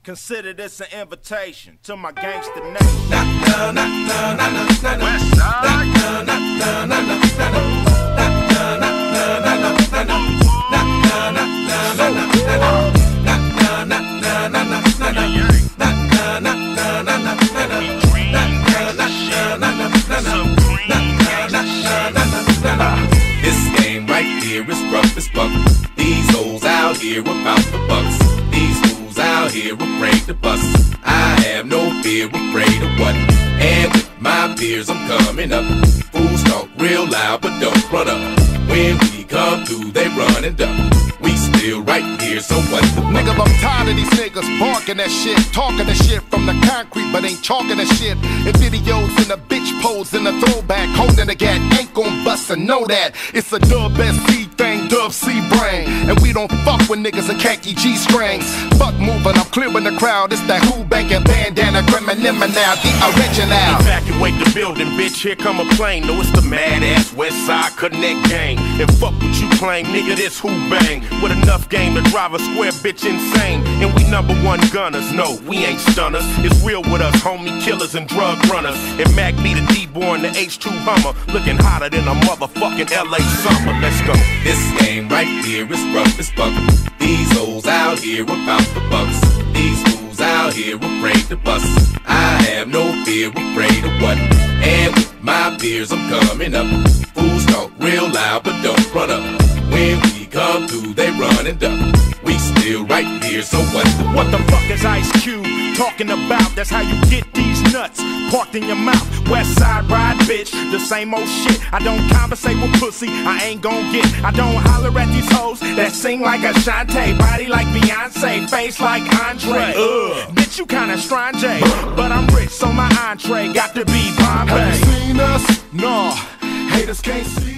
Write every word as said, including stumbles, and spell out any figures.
Consider this an invitation to my gangster nation. Na na na na na na na na. West Side. Na na na na na na na. Na na na na na na na. Na na na na na na na. Na na na na na na na. Na na na na na na na. This game right here is rough as fuck. These hoes out here about the bucks. These fools out here afraid to bust. I have no fear, afraid of what? And with my peers I'm coming up. Fools talk real loud but don't run up. When we come through they run and duck. We still right here, so what the fuck? Nigga, I'm tired of these niggas barking that shit, talking that shit from the concrete, but ain't chalking that shit. In videos in the bitch pose in the throwback, holding the gat, ain't gon' bust and know that. It's a dub S C thing, dub C brain, and we don't fuck with niggas in khaki G strings. Fuck moving, I'm clearing the crowd. It's that who banking bandana, criminal now, the original. Evacuate the building, bitch. Here come a plane. No, it's the mad ass West Side Connect gang. And fuck what you claim, nigga. This who bang with enough game to drive a square bitch insane. And we number one gunners. No, we ain't stunners. It's real with us, homie killers and drug runners. And Mac be the D-born, the H two Hummer, looking hotter than a motherfucking L A summer. Let's go. This game right here is rough as fuck. These hoes out here about the bucks. These fools out here afraid to bust. I have no fear, afraid of what? And with my peers I'm coming up. Fools talk real loud but don't run up. When we come through they run and duck. We still right here, so what the What the fuck is Ice Cube talking about? That's how you get these nuts parked in your mouth. West Side ride, bitch, the same old shit. I don't conversate with pussy, I ain't gon' get. I don't holler at these hoes that sing like Ashanti, body like Beyonce, face like Andre. Ugh, bitch, you kinda strange, but I'm rich, so my entree got to be Bombay. Have you seen us? Nah, haters can't see